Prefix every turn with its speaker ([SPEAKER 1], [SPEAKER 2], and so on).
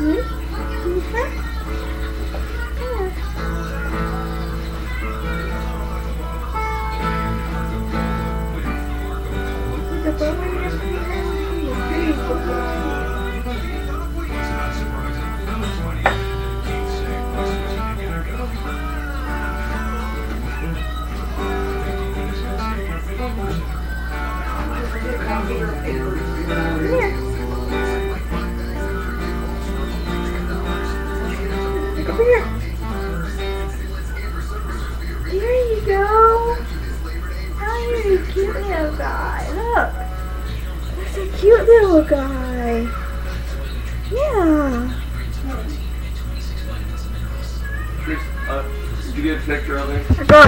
[SPEAKER 1] Over here. There you go. Oh, you're a cute little guy. Look. That's a cute little guy. Yeah.
[SPEAKER 2] Did you get a picture of him?